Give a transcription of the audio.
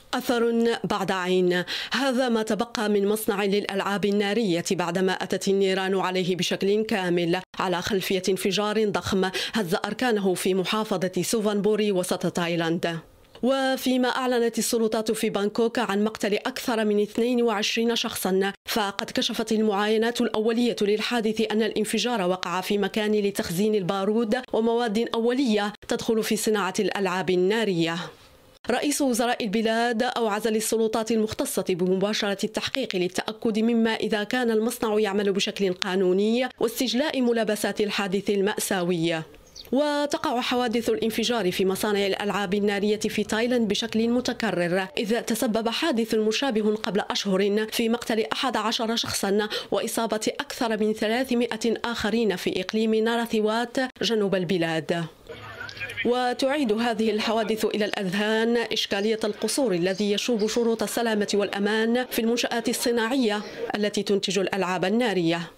أثر بعد عين، هذا ما تبقى من مصنع للألعاب النارية بعدما أتت النيران عليه بشكل كامل على خلفية انفجار ضخم هز أركانه في محافظة سوفانبوري وسط تايلاند. وفيما أعلنت السلطات في بانكوك عن مقتل أكثر من 22 شخصا، فقد كشفت المعاينات الأولية للحادث أن الانفجار وقع في مكان لتخزين البارود ومواد أولية تدخل في صناعة الألعاب النارية. رئيس وزراء البلاد أوعز للسلطات المختصة بمباشرة التحقيق للتأكد مما إذا كان المصنع يعمل بشكل قانوني واستجلاء ملابسات الحادث المأساوي. وتقع حوادث الانفجار في مصانع الألعاب النارية في تايلاند بشكل متكرر، إذ تسبب حادث مشابه قبل أشهر في مقتل 11 شخصا وإصابة أكثر من 300 آخرين في إقليم ناراثيوات جنوب البلاد. وتعيد هذه الحوادث إلى الأذهان إشكالية القصور الذي يشوب شروط السلامة والأمان في المنشآت الصناعية التي تنتج الألعاب النارية.